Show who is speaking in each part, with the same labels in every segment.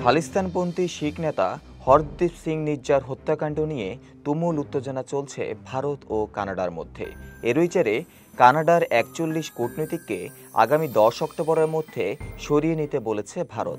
Speaker 1: খালিস্তানপন্থী শিখ নেতা হরদীপ সিং নিজ্জার হত্যাকাণ্ড নিয়ে তুমুল উত্তেজনা চলছে ভারত ও কানাডার মধ্যে। এরই জেরে কানাডার ৪১ কূটনীতিককে আগামী ১০ অক্টোবরের মধ্যে সরিয়ে নিতে বলেছে ভারত।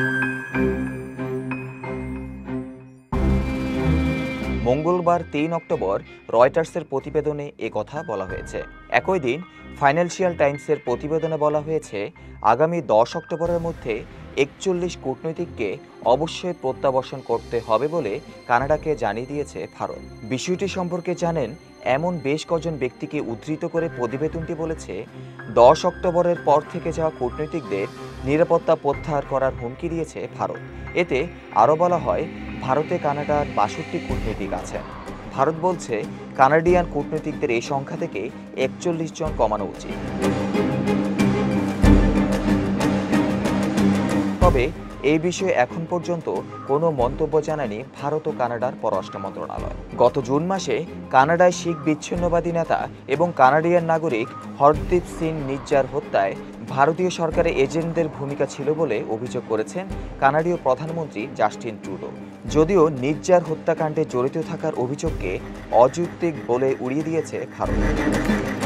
Speaker 1: মঙ্গলবার ৩ অক্টোবর রয়টার্সের প্রতিবেদনে একথা বলা হয়েছে। একই দিন ফাইন্যান্সিয়াল টাইমসের প্রতিবেদনে বলা হয়েছে, আগামী ১০ অক্টোবরের মধ্যে ৪১ কূটনীতিককে অবশ্যই প্রত্যাবর্তন করতে হবে বলে কানাডাকে জানিয়ে দিয়েছে ভারত। বিষয়টি সম্পর্কে জানেন এমন বেশ কজন ব্যক্তিকে উদ্ধৃত করে প্রতিবেদনটি বলেছে, ১০ অক্টোবরের পর থেকে যাওয়া কূটনীতিকদের নিরাপত্তা প্রত্যাহার করার হুমকি দিয়েছে ভারত। এতে আরও বলা হয়, ভারতে কানাডার ৬২ কূটনীতিক আছেন। ভারত বলছে, কানাডিয়ান কূটনীতিকদের এই সংখ্যা থেকে ৪১ জন কমানো উচিত। তবে এই বিষয়ে এখন পর্যন্ত কোনো মন্তব্য জানায়নি ভারত ও কানাডার পররাষ্ট্র মন্ত্রণালয়। গত জুন মাসে কানাডায় শিখ বিচ্ছিন্নবাদী নেতা এবং কানাডিয়ান নাগরিক হরদীপ সিং নিজ্জার হত্যায় ভারতীয় সরকারের এজেন্টদের ভূমিকা ছিল বলে অভিযোগ করেছেন কানাডীয় প্রধানমন্ত্রী জাস্টিন ট্রুডো। যদিও নিজ্জার হত্যাকাণ্ডে জড়িত থাকার অভিযোগকে অযৌক্তিক বলে উড়িয়ে দিয়েছে ভারত।